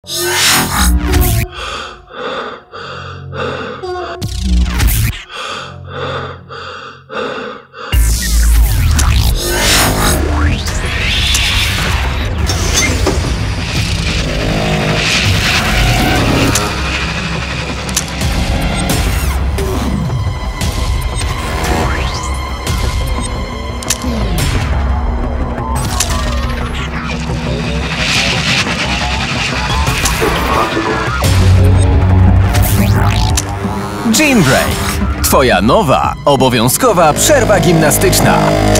Gym Break. Twoja nowa, obowiązkowa przerwa gimnastyczna.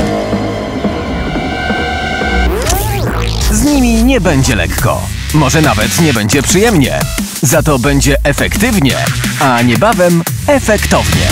Z nimi nie będzie lekko. Może nawet nie będzie przyjemnie. Za to będzie efektywnie, a niebawem efektownie.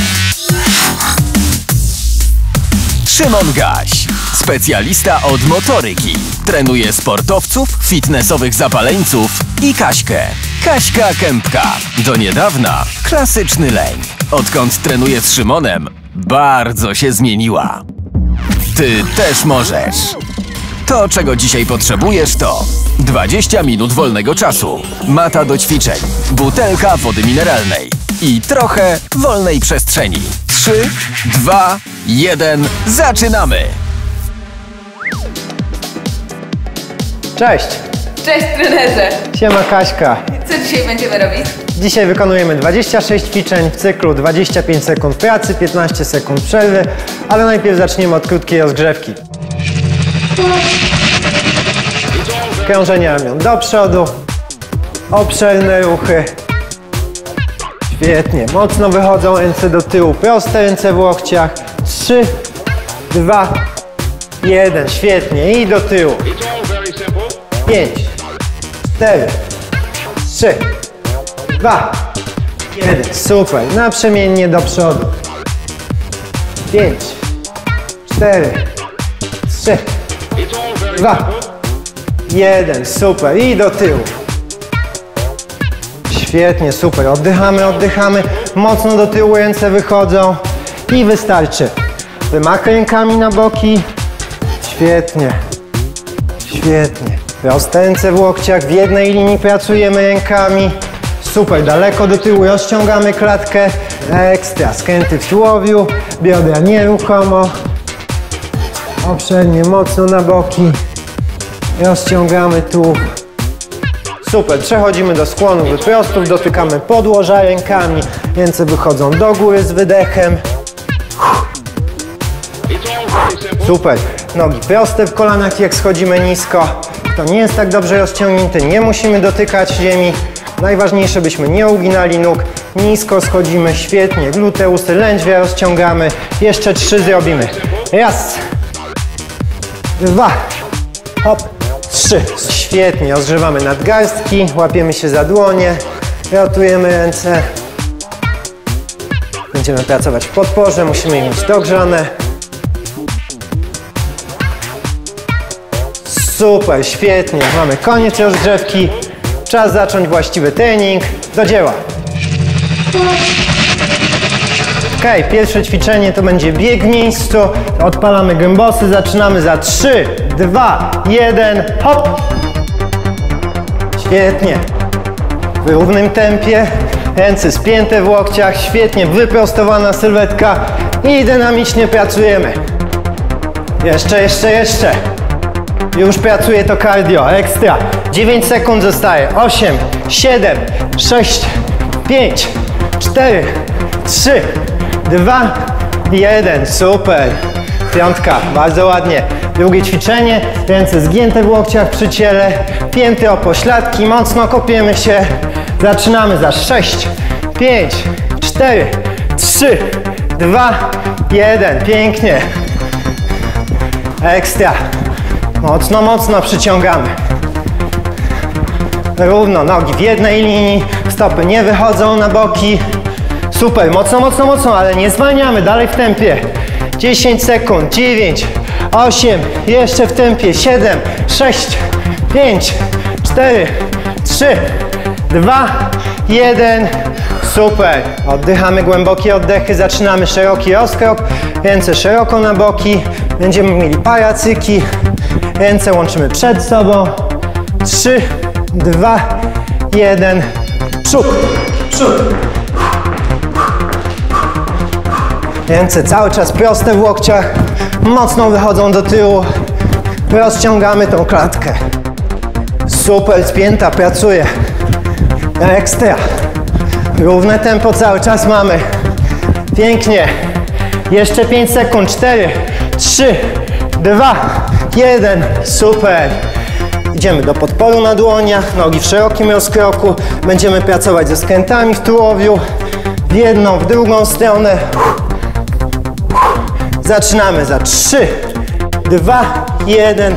Szymon Gaś. Specjalista od motoryki. Trenuje sportowców, fitnessowych zapaleńców i Kaśkę. Kaśka Kępka. Do niedawna klasyczny leń. Odkąd trenuje z Szymonem, bardzo się zmieniła. Ty też możesz. To, czego dzisiaj potrzebujesz, to 20 minut wolnego czasu, mata do ćwiczeń, butelka wody mineralnej i trochę wolnej przestrzeni. 3, 2, 1, zaczynamy! Cześć! Cześć trenerze! Siema Kaśka! Co dzisiaj będziemy robić? Dzisiaj wykonujemy 26 ćwiczeń w cyklu 25 sekund pracy, 15 sekund przerwy, ale najpierw zaczniemy od krótkiej rozgrzewki. Krążenie ramion do przodu, obszerne ruchy. Świetnie, mocno wychodzą ręce do tyłu, proste ręce w łokciach. 3, 2, 1, świetnie i do tyłu. 5, 4, 3, 2, 1, super, naprzemiennie do przodu. 5, 4, 3, 2, 1, super i do tyłu. Świetnie, super, oddychamy, oddychamy, mocno do tyłu ręce wychodzą i wystarczy. Wymach rękami na boki, świetnie, świetnie. Proste ręce w łokciach, w jednej linii pracujemy rękami. Super, daleko do tyłu rozciągamy klatkę. Ekstra, skręty w tułowiu, biodra nieruchomo. Obszernie, mocno na boki. Rozciągamy tułów. Super, przechodzimy do skłonu wyprostów, dotykamy podłoża rękami. Ręce wychodzą do góry z wydechem. Super, nogi proste w kolanach, jak schodzimy nisko. To nie jest tak dobrze rozciągnięty, nie musimy dotykać ziemi. Najważniejsze, byśmy nie uginali nóg. Nisko schodzimy, świetnie. Gluteusy, lędźwia rozciągamy. Jeszcze 3 zrobimy. Raz, 2, hop, 3. Świetnie, rozgrzewamy nadgarstki, łapiemy się za dłonie, rotujemy ręce. Będziemy pracować w podporze, musimy je mieć dogrzane. Super, świetnie, mamy koniec rozgrzewki. Czas zacząć właściwy trening. Do dzieła. Ok, pierwsze ćwiczenie to będzie bieg w miejscu. Odpalamy gębosy, zaczynamy za 3, 2, 1, hop. Świetnie. W równym tempie. Ręce spięte w łokciach, świetnie, wyprostowana sylwetka i dynamicznie pracujemy. Jeszcze, jeszcze, jeszcze. Już pracuje to cardio, ekstra. 9 sekund zostaje. 8, 7, 6, 5, 4, 3, 2, 1. Super. Piątka, bardzo ładnie. Drugie ćwiczenie. Ręce zgięte w łokciach przy ciele. Pięty o pośladki. Mocno kopiemy się. Zaczynamy za 6, 5, 4, 3, 2, 1. Pięknie. Ekstra. Mocno, mocno przyciągamy. Równo, nogi w jednej linii, stopy nie wychodzą na boki. Super, mocno, mocno, mocno, ale nie zwalniamy, dalej w tempie. 10 sekund, 9, 8, jeszcze w tempie, 7, 6, 5, 4, 3, 2, 1. Super, oddychamy głębokie oddechy, zaczynamy szeroki rozkrok, ręce szeroko na boki, będziemy mieli paracyki, ręce łączymy przed sobą. 3, 2, 1, przód, przód. Ręce cały czas proste w łokciach, mocno wychodzą do tyłu. Rozciągamy tą klatkę. Super, spięta pracuje. Ekstra. Równe tempo cały czas mamy. Pięknie. Jeszcze 5 sekund. 4, 3, 2, 1. Super. Idziemy do podporu na dłoniach, nogi w szerokim rozkroku. Będziemy pracować ze skrętami w tułowiu. W jedną, w drugą stronę. Zaczynamy za 3, 2, 1.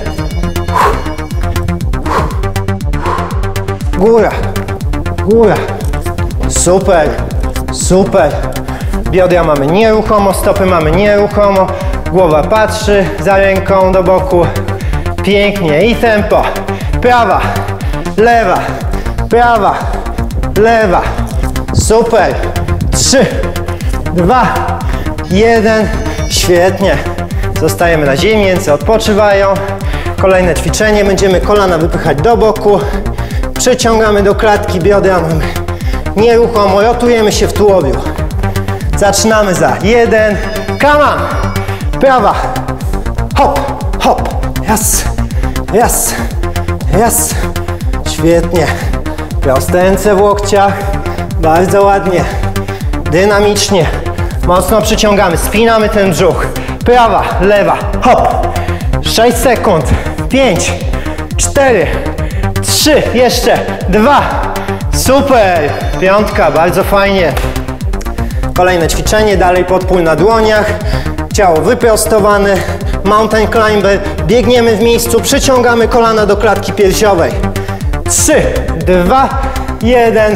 Góra, góra. Super, super. Biodra mamy nieruchomo, stopy mamy nieruchomo. Głowa patrzy za ręką do boku. Pięknie i tempo. Prawa, lewa, prawa, lewa. Super. 3, 2, 1. Świetnie. Zostajemy na ziemi, ręce odpoczywają. Kolejne ćwiczenie. Będziemy kolana wypychać do boku. Przeciągamy do klatki, biodra mamy nieruchomo. Rotujemy się w tułowiu. Zaczynamy za 1. Come on. Prawa. Hop, hop. Raz, raz, raz. Świetnie. Proste ręce w łokciach. Bardzo ładnie. Dynamicznie. Mocno przyciągamy, spinamy ten brzuch. Prawa, lewa, hop. 6 sekund. 5, 4, 3, jeszcze 2. Super. Piątka, bardzo fajnie. Kolejne ćwiczenie, dalej podpór na dłoniach. Ciało wyprostowane. Mountain climber. Biegniemy w miejscu, przyciągamy kolana do klatki piersiowej. 3, 2, 1.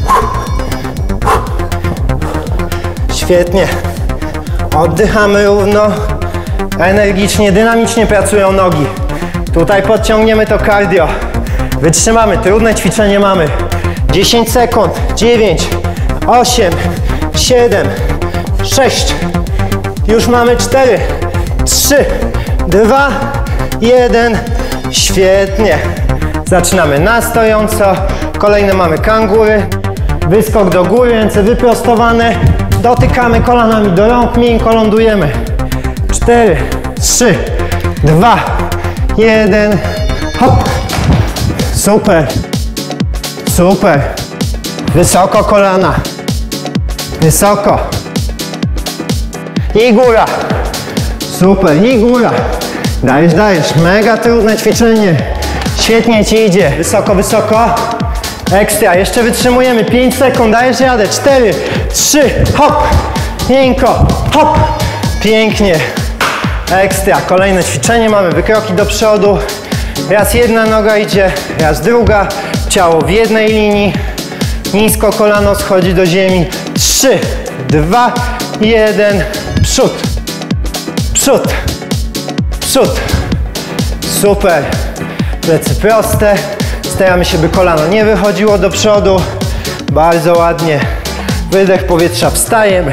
Świetnie. Oddychamy równo. Energicznie, dynamicznie pracują nogi. Tutaj podciągniemy to cardio. Wytrzymamy, trudne ćwiczenie mamy. 10 sekund. 9, 8, 7, 6. Już mamy 4, 3, 2, 1. Świetnie. Zaczynamy na stojąco. Kolejne mamy kangury. Wyskok do góry, ręce wyprostowane. Dotykamy kolanami do rąk, miękko lądujemy. 4, 3, 2, 1. Hop. Super. Super. Wysoko kolana. Wysoko. I góra. Super. I góra. Dajesz, dajesz. Mega trudne ćwiczenie. Świetnie ci idzie. Wysoko, wysoko. Ekstra. Jeszcze wytrzymujemy. 5 sekund. Dajesz radę. 4, 3. Hop. Miękko. Hop. Pięknie. Ekstra. Kolejne ćwiczenie. Mamy wykroki do przodu. Raz jedna noga idzie, raz druga. Ciało w jednej linii. Nisko kolano schodzi do ziemi. 3, 2, 1. Przód. Przód. Przód. Super. Plecy proste. Staramy się, by kolano nie wychodziło do przodu. Bardzo ładnie. Wydech powietrza. Wstajemy.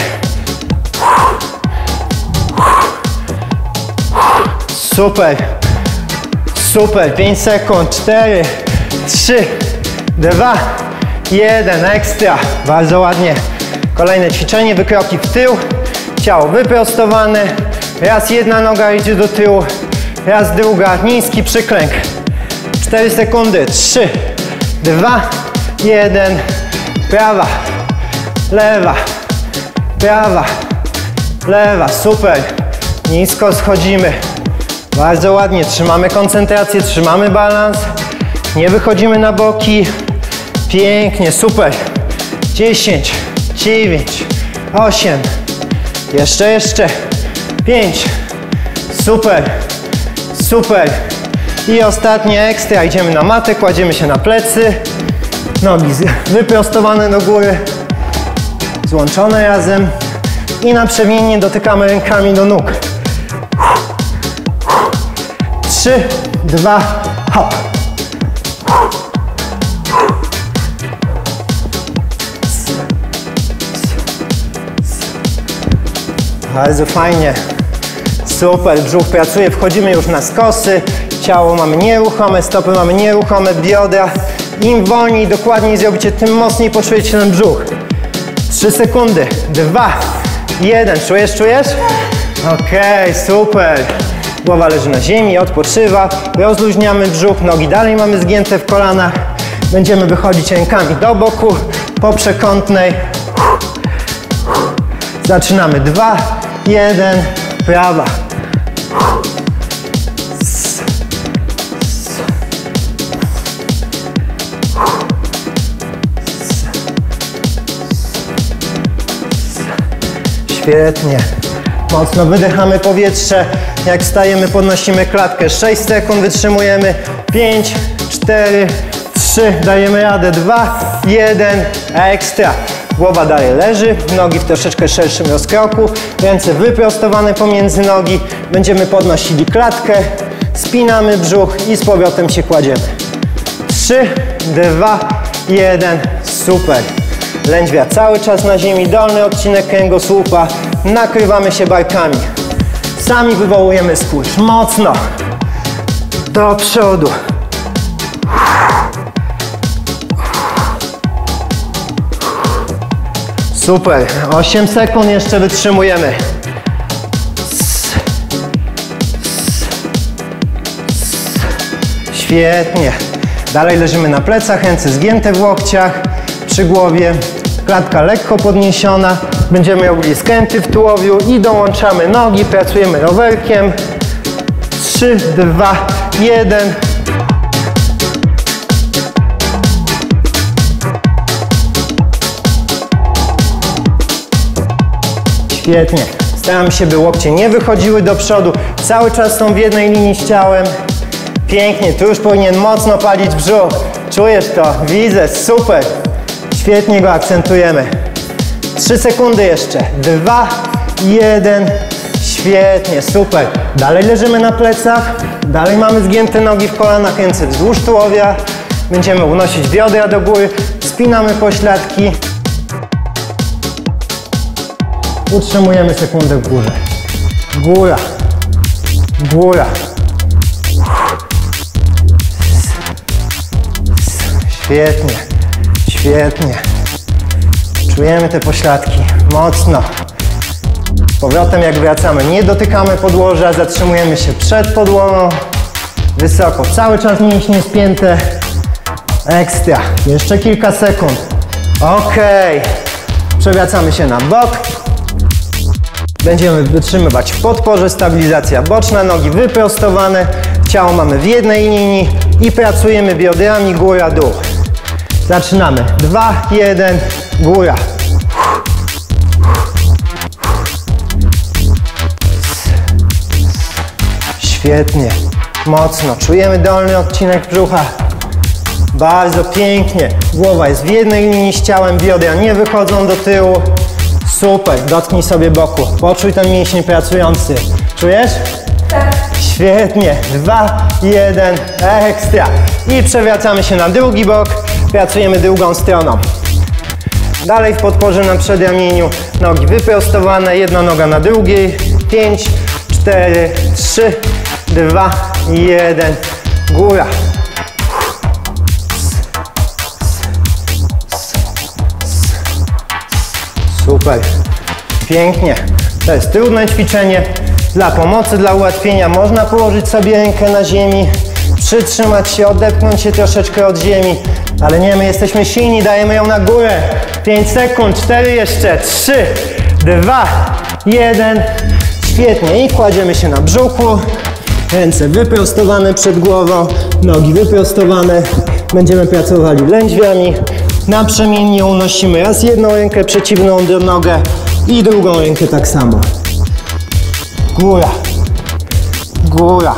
Super. Super. 5 sekund. 4, 3, 2, 1. Ekstra. Bardzo ładnie. Kolejne ćwiczenie. Wykroki w tył. Ciało wyprostowane. Raz jedna noga idzie do tyłu. Raz druga. Niski przyklęk. 4 sekundy. 3, 2, 1. Prawa. Lewa. Prawa. Lewa. Super. Nisko schodzimy. Bardzo ładnie. Trzymamy koncentrację, trzymamy balans. Nie wychodzimy na boki. Pięknie. Super. 10, 9, 8. Jeszcze. 5. Super. Super. I ostatnie ekstra. Idziemy na matę, kładziemy się na plecy. Nogi wyprostowane do góry. Złączone razem. I naprzemiennie dotykamy rękami do nóg. 3, 2, hop. Bardzo fajnie. Super, brzuch pracuje, wchodzimy już na skosy. Ciało mamy nieruchome, stopy mamy nieruchome, biodra Im wolniej, dokładniej zrobicie, tym mocniej poczujecie ten brzuch. 3 sekundy. 2, 1. Czujesz? Okej, super. Głowa leży na ziemi, odpoczywa. Rozluźniamy brzuch, nogi dalej mamy zgięte w kolanach. Będziemy wychodzić rękami do boku, po przekątnej. Zaczynamy. 2, 1, prawa. Świetnie. Mocno wydychamy powietrze. Jak wstajemy, podnosimy klatkę. 6 sekund wytrzymujemy. 5, 4, 3. Dajemy radę. 2, 1. Ekstra. Głowa dalej leży. Nogi w troszeczkę szerszym rozkroku. Ręce wyprostowane pomiędzy nogi. Będziemy podnosili klatkę. Spinamy brzuch i z powrotem się kładziemy. 3, 2, 1. Super. Lędźwia cały czas na ziemi, dolny odcinek kręgosłupa, nakrywamy się barkami. Sami wywołujemy skurcz, mocno, do przodu. Super, 8 sekund jeszcze wytrzymujemy. Świetnie. Dalej leżymy na plecach, ręce zgięte w łokciach, przy głowie. Klatka lekko podniesiona, będziemy robili skręty w tułowiu i dołączamy nogi, pracujemy rowerkiem. 3, 2, 1. Świetnie. Staram się, by łokcie nie wychodziły do przodu, cały czas są w jednej linii z ciałem. Pięknie, tu już powinien mocno palić brzuch. Czujesz to? Widzę, super. Świetnie go akcentujemy. 3 sekundy jeszcze. 2, 1. Świetnie, super. Dalej leżymy na plecach. Dalej mamy zgięte nogi w kolanach, ręce wzdłuż tułowia. Będziemy unosić biodra do góry. Spinamy pośladki. Utrzymujemy sekundę w górze. Góra. Góra. Świetnie. Świetnie. Czujemy te pośladki. Mocno. Z powrotem jak wracamy, nie dotykamy podłoża, zatrzymujemy się przed podłogą. Wysoko. Cały czas mięśnie spięte. Ekstra. Jeszcze kilka sekund. Ok. Przewracamy się na bok. Będziemy wytrzymywać w podporze. Stabilizacja boczna, nogi wyprostowane. Ciało mamy w jednej linii i pracujemy biodrami góra-dół. Zaczynamy. 2, 1, góra. Świetnie. Mocno. Czujemy dolny odcinek brzucha. Bardzo pięknie. Głowa jest w jednej linii z ciałem, biodra nie wychodzą do tyłu. Super. Dotknij sobie boku. Poczuj ten mięsień pracujący. Czujesz? Tak. Świetnie. 2, 1, ekstra. I przewracamy się na drugi bok. Pracujemy drugą stroną. Dalej w podporze na przedramieniu. Nogi wyprostowane, jedna noga na drugiej. 5, 4, 3, 2, 1. Góra. Super. Pięknie. To jest trudne ćwiczenie. Dla pomocy, dla ułatwienia można położyć sobie rękę na ziemi, przytrzymać się, odepchnąć się troszeczkę od ziemi. Ale nie, my jesteśmy silni, dajemy ją na górę. 5 sekund, 4 jeszcze, 3, 2, 1. Świetnie. I kładziemy się na brzuchu. Ręce wyprostowane przed głową, nogi wyprostowane. Będziemy pracowali lędźwiami. Naprzemiennie unosimy raz jedną rękę przeciwną do nogę i drugą rękę tak samo. Góra. Góra.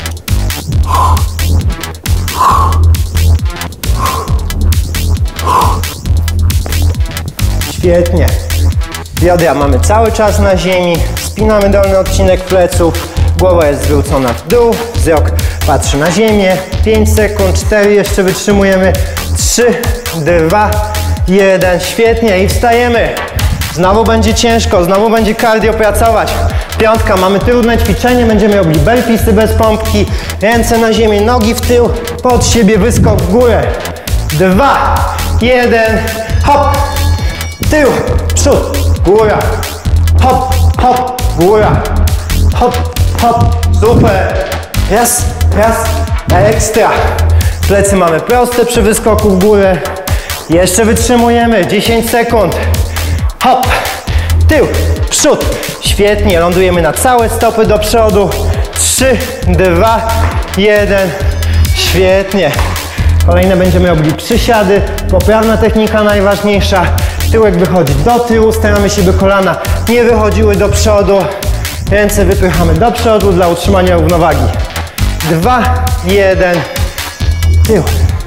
Świetnie. Biodra mamy cały czas na ziemi. Spinamy dolny odcinek pleców. Głowa jest zwrócona w dół. Wzrok patrzy na ziemię. 5 sekund, 4 jeszcze wytrzymujemy. 3, 2, 1. Świetnie. I wstajemy. Znowu będzie ciężko, znowu będzie cardio pracować. Piątka, mamy trudne ćwiczenie. Będziemy robili burpeesy bez pompki. Ręce na ziemię, nogi w tył, pod siebie, wyskok w górę. 2, 1, hop, tył, przód, góra, hop, hop, góra, hop, hop, super, raz, ekstra, plecy mamy proste przy wyskoku w górę, jeszcze wytrzymujemy, 10 sekund, hop, tył, przód, świetnie, lądujemy na całe stopy do przodu, 3, 2, 1, świetnie. Kolejne będziemy robili przysiady, poprawna technika najważniejsza, tyłek wychodzi do tyłu, staramy się, by kolana nie wychodziły do przodu, ręce wypychamy do przodu dla utrzymania równowagi. 2, 1, tył.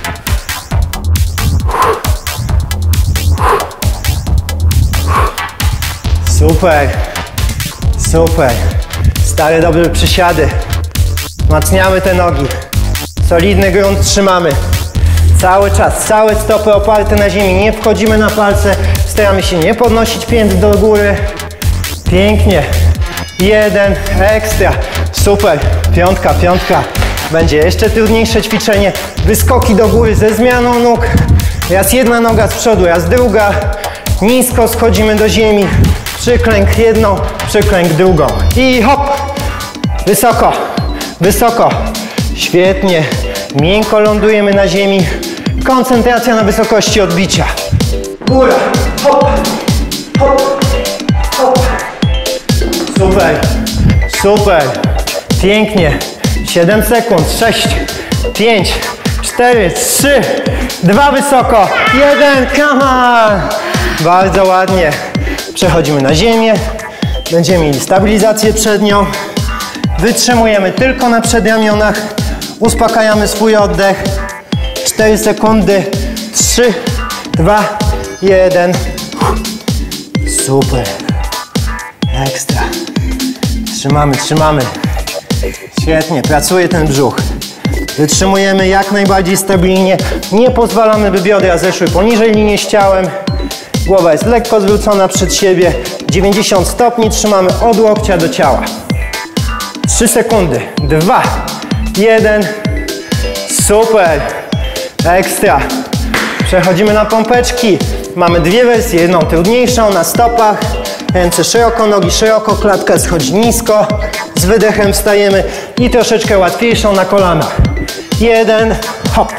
Super, super, stare dobre przysiady, wzmacniamy te nogi, solidny grunt trzymamy, cały czas, całe stopy oparte na ziemi, nie wchodzimy na palce, staramy się nie podnosić pięt do góry, pięknie, 1, ekstra, super, piątka, będzie jeszcze trudniejsze ćwiczenie, wyskoki do góry ze zmianą nóg, raz jedna noga z przodu, raz druga, nisko schodzimy do ziemi, przyklęk jedną, przyklęk drugą i hop, wysoko, wysoko, świetnie, miękko lądujemy na ziemi, koncentracja na wysokości odbicia, góra, hop, hop, hop, super, super, pięknie, 7 sekund, 6, 5, 4, 3, 2 wysoko, 1, come on, bardzo ładnie. Przechodzimy na ziemię, będziemy mieli stabilizację przednią, wytrzymujemy tylko na przedramionach, uspokajamy swój oddech, 4 sekundy, 3, 2, 1, super, ekstra, trzymamy, świetnie, pracuje ten brzuch, wytrzymujemy jak najbardziej stabilnie, nie pozwalamy, by biodra zeszły poniżej linii z ciałem, głowa jest lekko zwrócona przed siebie, 90 stopni, trzymamy od łokcia do ciała. 3 sekundy, 2, 1, super, ekstra. Przechodzimy na pompeczki, mamy dwie wersje, jedną trudniejszą na stopach, ręce szeroko, nogi szeroko, klatka schodzi nisko, z wydechem wstajemy i troszeczkę łatwiejszą na kolanach. 1, hop.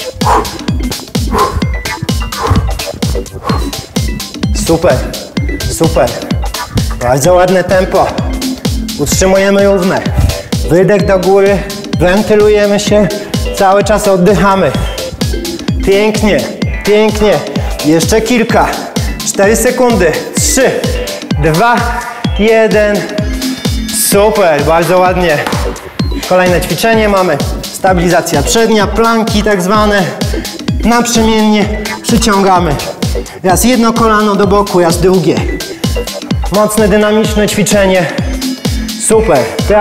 Super, super, bardzo ładne tempo, utrzymujemy równe, wydech do góry, wentylujemy się, cały czas oddychamy, pięknie, pięknie, jeszcze kilka, 4 sekundy, 3, 2, 1, super, bardzo ładnie, kolejne ćwiczenie mamy, stabilizacja przednia, planki tak zwane, naprzemiennie przyciągamy. Raz jedno kolano do boku, raz drugie. Mocne, dynamiczne ćwiczenie. Super.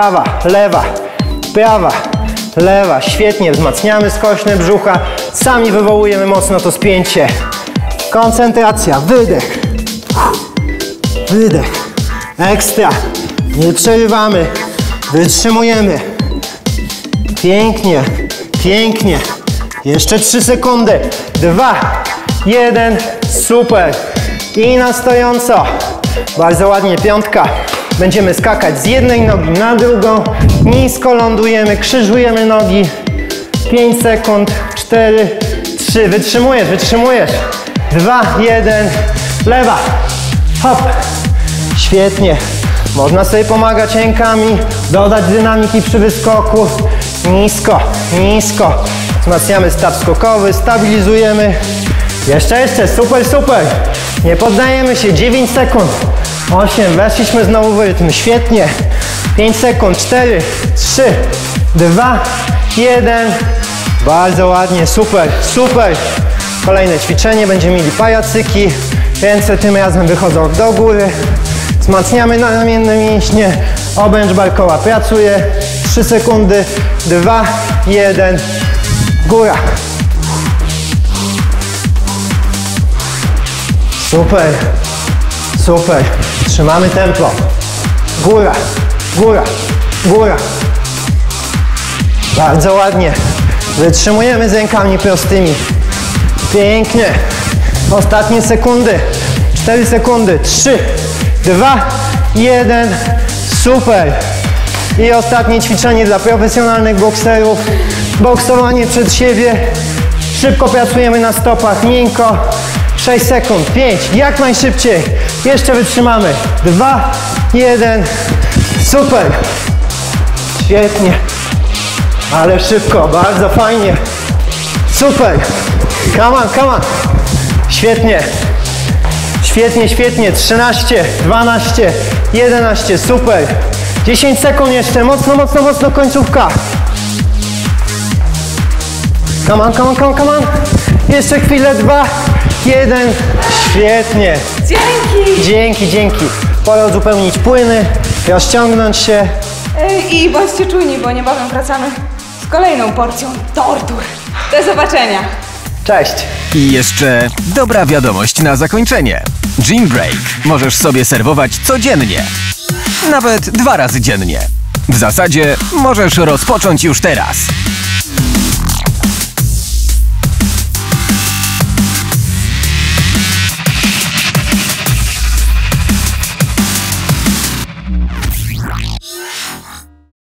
Prawa, lewa. Świetnie. Wzmacniamy skośne brzucha. Sami wywołujemy mocno to spięcie. Koncentracja. Wydech. Wydech. Ekstra. Nie przerywamy. Wytrzymujemy. Pięknie. Pięknie. Jeszcze 3 sekundy. 2, 1, super. I na stojąco. Bardzo ładnie, piątka. Będziemy skakać z jednej nogi na drugą. Nisko lądujemy, krzyżujemy nogi. 5 sekund, 4, 3. Wytrzymujesz. 2, 1, lewa. Hop. Świetnie. Można sobie pomagać rękami, dodać dynamiki przy wyskoku. Nisko. Wzmacniamy staw skokowy, stabilizujemy. Jeszcze, super. Nie poddajemy się, 9 sekund. 8, weszliśmy znowu w rytm, świetnie. 5 sekund, 4, 3, 2, 1. Bardzo ładnie, super. Kolejne ćwiczenie, będziemy mieli pajacyki. Ręce tym razem wychodzą do góry. Wzmacniamy ramienne mięśnie. Obręcz barkowa pracuje. 3 sekundy, 2, 1. Góra. Super. Trzymamy tempo. Góra. Bardzo ładnie. Wytrzymujemy z rękami prostymi. Pięknie. Ostatnie sekundy. 4 sekundy. 3, 2, 1. Super. I ostatnie ćwiczenie dla profesjonalnych bokserów. Boksowanie przed siebie. Szybko pracujemy na stopach. Miękko. 6 sekund. 5. Jak najszybciej. Jeszcze wytrzymamy. 2, 1. Super. Świetnie. Ale szybko. Bardzo fajnie. Super. Come on, come on. Świetnie. Świetnie, świetnie. 13, 12, 11. Super. 10 sekund jeszcze. Mocno, mocno, mocno. Końcówka. Come on, come on, come on, come on. Jeszcze chwilę. 2, 1. Świetnie. Dzięki! Dzięki, dzięki. Pora uzupełnić płyny, rozciągnąć się. I bądźcie czujni, bo niebawem wracamy z kolejną porcją tortur. Do zobaczenia! Cześć. I jeszcze dobra wiadomość na zakończenie. Gym Break możesz sobie serwować codziennie. Nawet 2 razy dziennie. W zasadzie możesz rozpocząć już teraz.